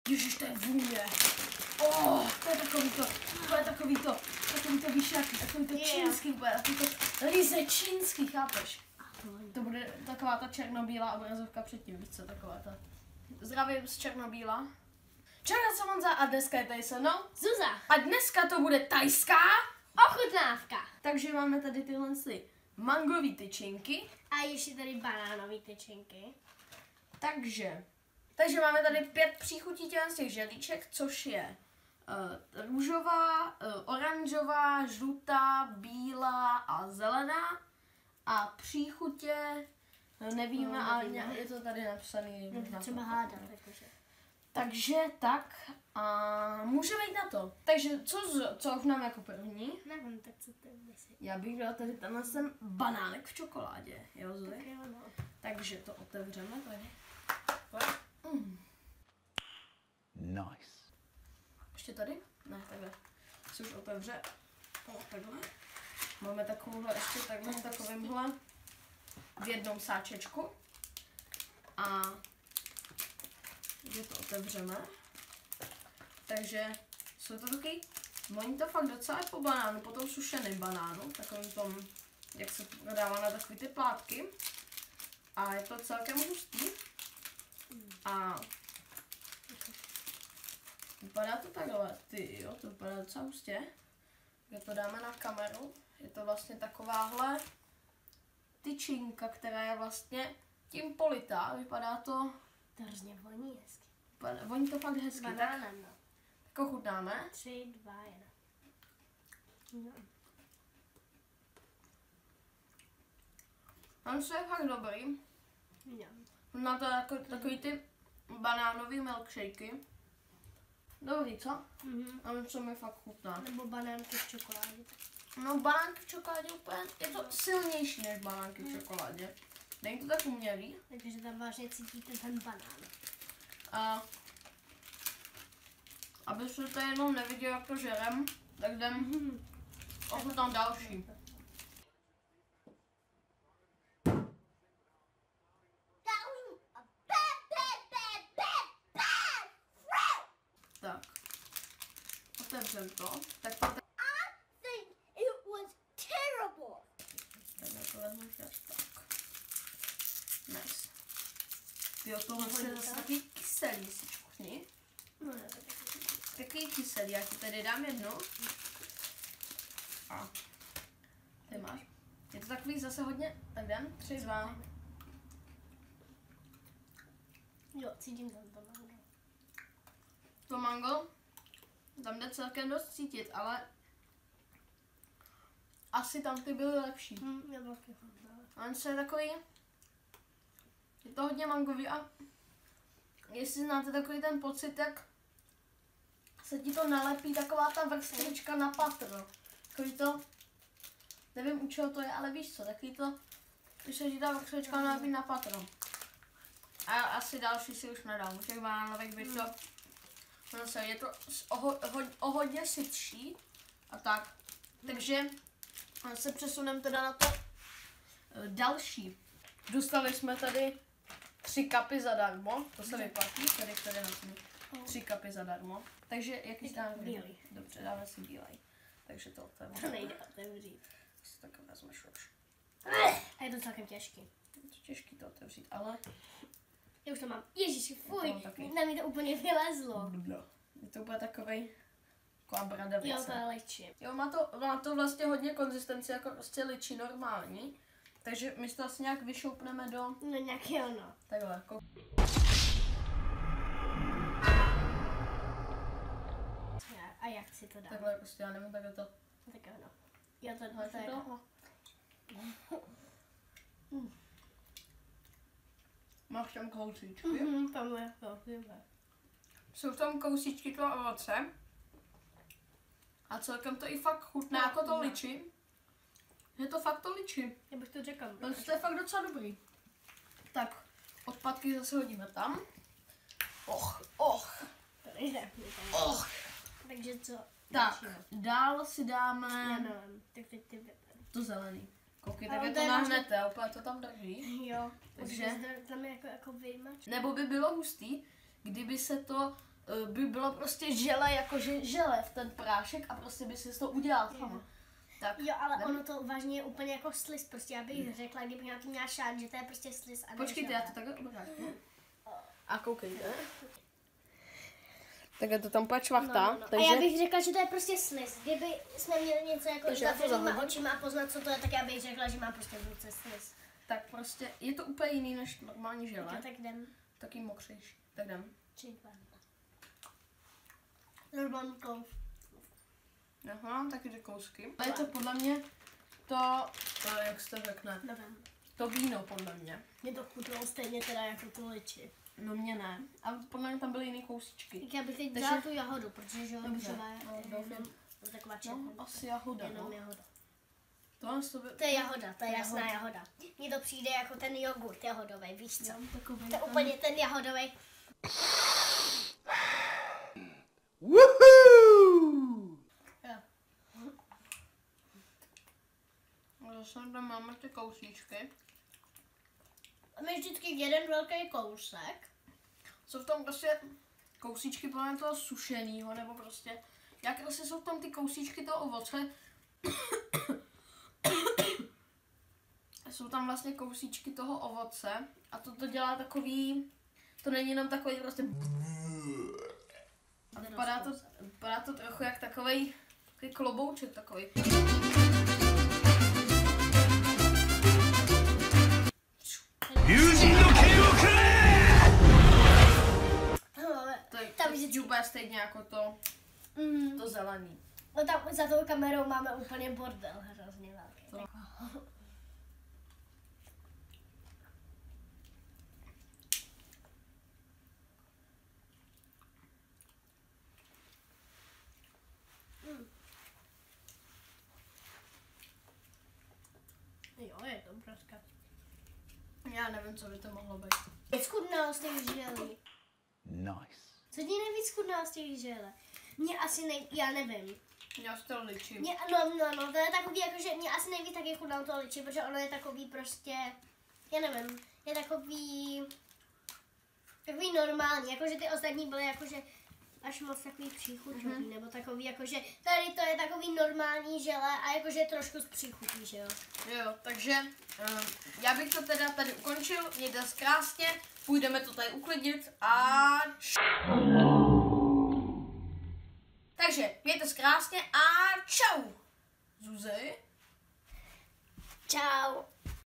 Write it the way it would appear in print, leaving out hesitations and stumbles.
Ježiš, to je vůně. To je takový to, víš jaký, takový to čínský, takový to ryze čínský, chápeš? To bude taková ta černobílá obrazovka předtím, víš co, taková ta. Zdravím z Černobíla. Čau, já jsem Honza a dneska je tady se mnou Zuza. A dneska to bude tajská ochutnávka. Takže máme tady tyhle mangový tyčinky. A ještě tady banánový tyčinky. Takže máme tady 5 příchutí z těch želíček, což je růžová, oranžová, žlutá, bílá a zelená. A příchutě, nevíme, ale je to tady napsaný. Třeba hádat. Takže tak a můžeme jít na to. Takže co ochutnáme jako první? Nevím, tak co to je? Já bych dala tady tenhle banánek v čokoládě, jo Zuzi? Tak jo, no. Takže to otevřeme tady. Nice. Ještě tady? Ne, takhle. Se už otevře. Takhle. Máme takovouhle ještě takhle s takovýmhle v jednom sáčečku. A že to otevřeme. Takže jsou to taky, voní to fakt docela po banánu, po tom sušeném banánu, takovým tom, jak se prodává na takový ty plátky. A je to celkem hustý. A vypadá to takhle, to vypadá docela hustě. Když to dáme na kameru, je to vlastně takováhle tyčinka, která je vlastně tím politá, vypadá to... To hrozně voní hezky. Voní to fakt hezky. Banánem, no. Tak ochutnáme. 3, 2, 1. No. Tam se je fakt dobrý. No. Má to jako, takový ty banánový milkshakey. Dobrý, co? A my co mi fakt chutná. Nebo banánky v čokoládě. No banánky v čokoládě úplně, je to silnější než banánky v čokoládě. Není to tak umělý. Takže tam vážně cítíte ten banán. A abyste to jenom neviděli, jak to žerem, tak jdem ochutnám další. Tak. Otevřem to. Tak to I think it was terrible. to vezmu tak. Nice. Jo, tohle je zase takový kyselý, si čuchni. No, ne, Takový kyselý, já ti tady dám jednu. A ty máš. Je to takový zase hodně, tak jdem, 3, 2. Jo, cítím tam to mango. To mango, tam jde celkem dost cítit, ale asi tam ty byly lepší. Já taky chutná. On se je takový, je to hodně mangový a jestli znáte takový ten pocit, jak se ti to nalepí taková ta vrstvička na patro. Takový to, nevím u čeho to je, ale víš co, takový to, když se ti ta vrstvička nalepí na patro. A asi další si už nedám, u těch banánových by to, zase je to o hodně sytší a tak. Takže se přesuneme teda na to další. Dostali jsme tady 3 kapy zadarmo, to se vyplatí, tady nosím 3 kapy zadarmo. Takže jaký si dáme? Bílý. Dobře, dáme si bílej. Takže to otevřeme. To nejde otevřít. Si tak vezmeš už. A je to celkem těžký. Je to těžký to otevřít, ale... Já už to mám. Ježiši, fuj, To taky. na mě to úplně vylezlo. Je to úplně takovej, taková bradavice. Jo, to je liči. Jo, má to vlastně hodně konzistenci, jako prostě ličí normální. Takže my to asi nějak vyšoupneme do... No nějaký ono. Takhle, jako... A jak si to dám? Takhle prostě, já nevím, takhle to... Tak ono. Jo, to je to? jako... Máš tam kousíčky. Tam je to, Jsou tam kousíčky toho ovoce. A celkem to i fakt chutná jako to liči. Je to fakt to liči. Já bych to řekla. To je fakt docela dobrý. Tak, odpadky zase hodíme tam. To nejde. Takže co? Tak, dál si dáme Já nevím. Tak teď ty vypadá. to zelený. Koukej, Ale tak je to to je nahnete, úplně to tam drží. Jo. Takže- Tam je jako vyjímač. Nebo by bylo hustý, kdyby se to by bylo prostě žele, jakože žele v ten prášek a prostě by si to udělal sama. Tak, Jo, ale jdem. ono to vážně je úplně jako sliz, prostě já bych řekla, kdybych na to měla šát, že to je prostě sliz a ne Počkejte, žele. já to takhle obrátím. A koukejte. Takhle to tam půjde čvachtá, A takže... já bych řekla, že to je prostě sliz. Kdyby jsme měli něco jako Takže já to zavřenýma zahodím. očima a poznat, co to je, tak já bych řekla, že má prostě v ruce sliz. Tak prostě je to úplně jiný než normální žele. Tak jdem. Taky mokřejší. Tak jdem. 3, 2. Normální kous. Aha, taky ty kousky. A je to podle mě to, jak se to řekne, Nevím. to víno podle mě. Mě to chutnalo stejně teda jako tu liči. No mě ne. A podle mě tam byly jiný kousíčky. Tak já bych teď Takže- dala tu jahodu, protože Dobře. růžová je No, jenom doufám. taková No, červená. asi jahoda, Jenom no. jahoda. Tohle z tebe... To je jahoda, to je jasná jahoda. Mně to přijde jako ten jogurt jahodový, víš co? Takový To je úplně ten jahodový. Woohoo! Zase tam máme ty kousíčky. A my vždycky jeden velký kousek. Jsou v tom prostě kousíčky podle toho sušenýho, nebo prostě, jak prostě jsou tam ty kousíčky toho ovoce. Jsou tam vlastně kousíčky toho ovoce a to dělá takový, to není jenom takový prostě... A vypadá to trochu jak takový klobouček takový. To je Tam to vždycky- je úplně stejně jako to Mm. zelený. No tam za tou kamerou máme úplně bordel hrozně velký. To. Jo, je to prostě. Já nevím, co by to mohlo být. Nejvíc chutnalo z těch želí. Nice. Co ti nejvíc chutnalo z těch žele? Mně asi já nevím. Já si to ličím. No, to je takový, jakože mě asi nejvíc taky chutnalo to liči, protože ono je takový prostě, já nevím, je takový normální, jakože ty ostatní byly jakože až moc takový příchuťový, nebo takový jakože, tady to je takový normální žele a jakože trošku z příchutí, že jo. Jo, takže já bych to teda tady ukončil, mějte se krásně, půjdeme to tady uklidnit a... Takže mějte se krásně a čau! Zuzi? Čau.